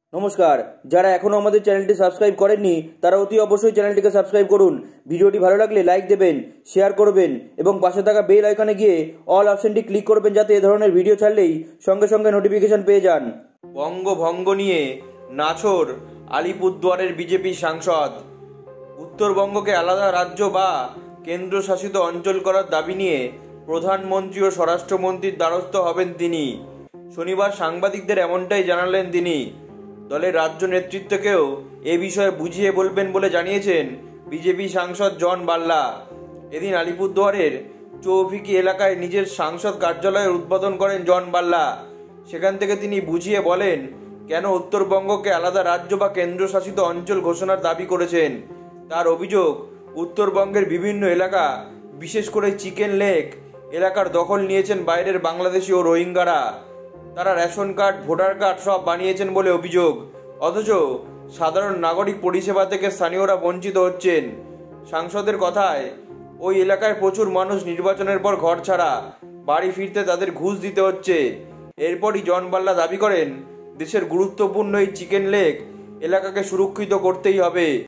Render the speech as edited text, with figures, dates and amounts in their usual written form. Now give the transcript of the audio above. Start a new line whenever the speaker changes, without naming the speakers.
নমস্কার, যারা এখনো আমাদের চ্যানেলটি সাবস্ক্রাইব করেননি তারা অতি অবশ্যই চ্যানেলটিকে সাবস্ক্রাইব করুন। ভিডিওটি ভালো লাগলে লাইক দেবেন, শেয়ার করবেন এবং পাশে থাকা বেল আইকনে গিয়ে অল অপশনটি ক্লিক করবেন যাতে এ ধরনের ভিডিও ছাড়লেই সঙ্গে সঙ্গে নোটিফিকেশন পেয়ে যান। বঙ্গভঙ্গ নিয়ে নাছোড় আলিপুরদুয়ারের বিজেপি সাংসদ। উত্তরবঙ্গকে আলাদা রাজ্য বা কেন্দ্রশাসিত অঞ্চল করার দাবি নিয়ে প্রধানমন্ত্রী ও স্বরাষ্ট্রমন্ত্রীর দ্বারস্থ হবেন তিনি। শনিবার সাংবাদিকদের এমনটাই জানালেন তিনি। দলের রাজ্য নেতৃত্বকেও এ বিষয়ে বুঝিয়ে বলবেন বলে জানিয়েছেন বিজেপি সাংসদ জন বাল্লা। এদিন আলিপুরদুয়ারের চৌভিকি এলাকায় নিজের সাংসদ কার্যালয়ের উদ্বোধন করেন জন বাল্লা। সেখান থেকে তিনি বুঝিয়ে বলেন কেন উত্তরবঙ্গকে আলাদা রাজ্য বা কেন্দ্রশাসিত অঞ্চল ঘোষণার দাবি করেছেন। তার অভিযোগ, উত্তরবঙ্গের বিভিন্ন এলাকা, বিশেষ করে চিকেন লেক এলাকার দখল নিয়েছেন বাইরের বাংলাদেশি ও রোহিঙ্গারা। তারা রেশন কার্ড, ভোটার কার্ড সব বানিয়েছেন বলে অভিযোগ, অথচ সাধারণ নাগরিক পরিষেবা থেকে স্থানীয়রা বঞ্চিত হচ্ছেন। সাংসদের কথায়, ওই এলাকায় প্রচুর মানুষ নির্বাচনের পর ঘর ছাড়া, বাড়ি ফিরতে তাদের ঘুষ দিতে হচ্ছে। এরপরই জন বাল্লা দাবি করেন দেশের গুরুত্বপূর্ণ এই চিকেন লেক এলাকাকে সুরক্ষিত করতেই হবে।